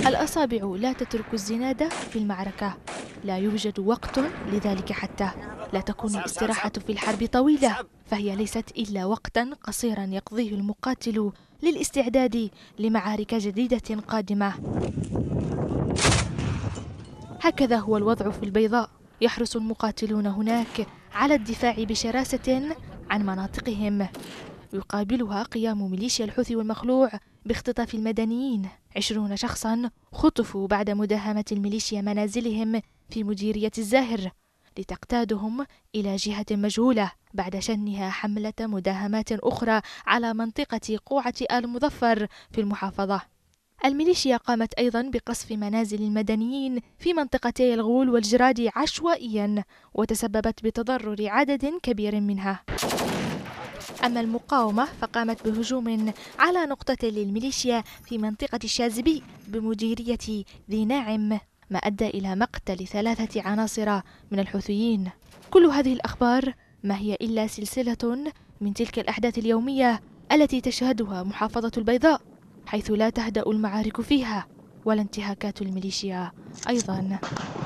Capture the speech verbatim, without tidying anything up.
الأصابع لا تترك الزناد في المعركة، لا يوجد وقت لذلك حتى. لا تكون الاستراحة في الحرب طويلة، فهي ليست إلا وقتا قصيرا يقضيه المقاتل للاستعداد لمعارك جديدة قادمة. هكذا هو الوضع في البيضاء. يحرص المقاتلون هناك على الدفاع بشراسة عن مناطقهم، يقابلها قيام ميليشيا الحوثي والمخلوع باختطاف المدنيين. عشرون شخصا خطفوا بعد مداهمة الميليشيا منازلهم في مديرية الزاهر لتقتادهم إلى جهة مجهولة بعد شنها حملة مداهمات أخرى على منطقة قوعة آل مظفر في المحافظة. الميليشيا قامت أيضا بقصف منازل المدنيين في منطقتي الغول والجراد عشوائيا، وتسببت بتضرر عدد كبير منها. أما المقاومة فقامت بهجوم على نقطة للميليشيا في منطقة الشاذبي بمديرية ذي ناعم، ما أدى إلى مقتل ثلاثة عناصر من الحوثيين. كل هذه الأخبار ما هي إلا سلسلة من تلك الأحداث اليومية التي تشهدها محافظة البيضاء، حيث لا تهدأ المعارك فيها ولا انتهاكات الميليشيا أيضا.